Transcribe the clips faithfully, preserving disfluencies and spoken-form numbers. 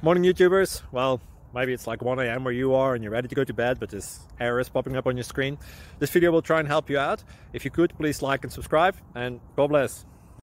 Morning YouTubers. Well, maybe it's like one A M where you are and you're ready to go to bed, but this error is popping up on your screen. This video will try and help you out. If you could, please like and subscribe, and God bless.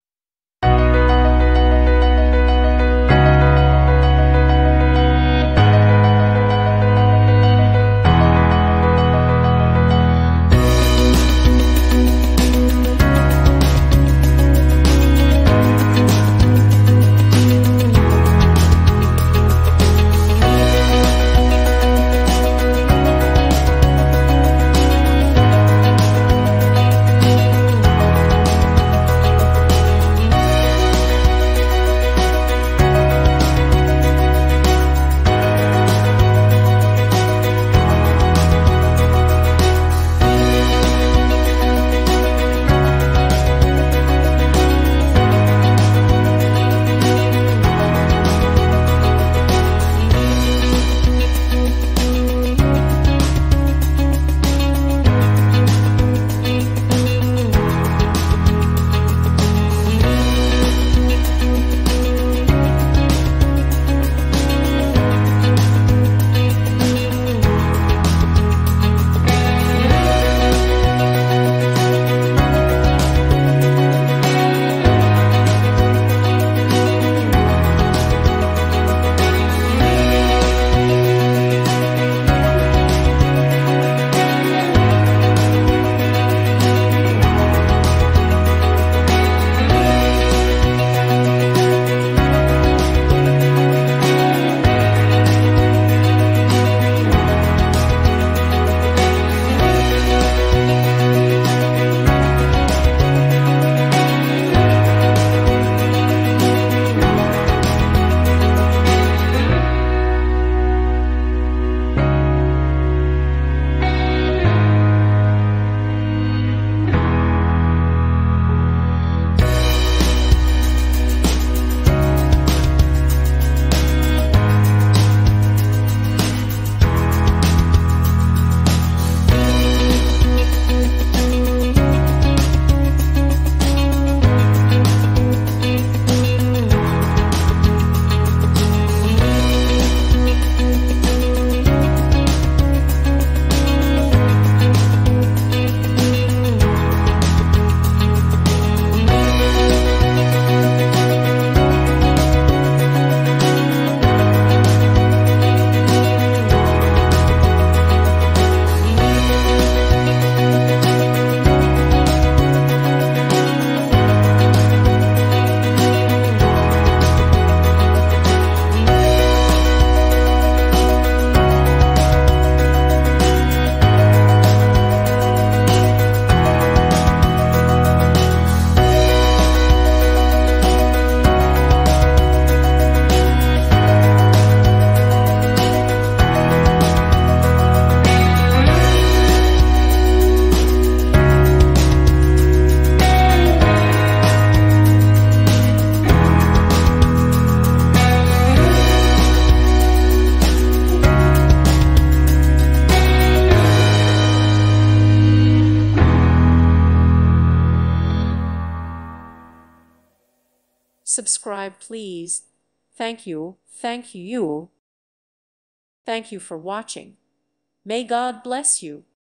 Subscribe, please. Thank you, thank you. Thank you for watching. May God bless you.